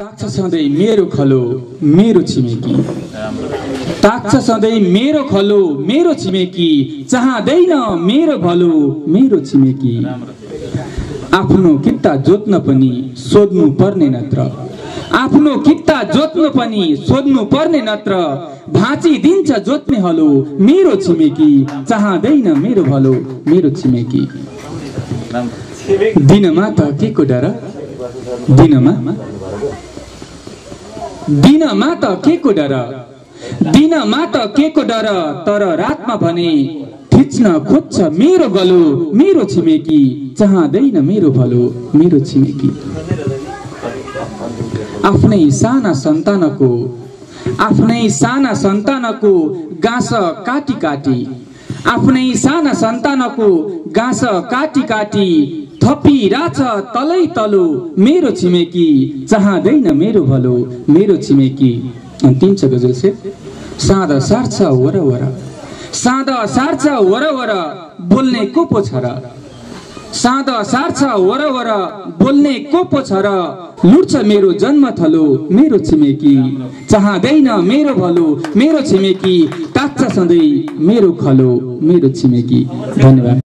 ताक्छ सधैँ मेरो खलो मेरो छिमेकी, ताक्छ सधैँ मेरो खलो मेरो छिमेकी, चाहदैन मेरो भलो मेरो छिमेकी। आफ्नो कित्ता जोत्न पनि सोध्नु पर्ने नत्र, आफ्नो कित्ता जोत्नु पनि सोध्नु पर्ने नत्र, भाँची दिन्छ जोत्ने हलो मेरो छिमेकी, चाहदैन मेरो भलो मेरो छिमेकी। दिनमा त के को डर, दिनमा त के को डर, दिनमा त के को डर, तर रातमा भने खिच्न खोज्छ मेरो गलो मेरो छिमेकी, चाहदैन मेरो भलो मेरो छिमेकी। आफ्नै साना सन्तानको गाँस काटी काटी, आफ्नै साना सन्तानको गाँस काटी काटी थपिराछ तलै तलो मेरो छिमेकी, चाहदैन मेरो भलो मेरो छिमेकी। अन्तिम छ गजल से सादा सार्छ वरवर, सादा सार्छ वरवर बोल्ने को पो छ र, सादा सार्छ वरवर बोल्ने को पो छ र, लुट्छ मेरो जन्म थलो मेरो छिमेकी, चाहदैन मेरो भलो मेरो छिमेकी, ताक्छ सधैँ मेरो खलो मेरो छिमेकी। धन्यवाद।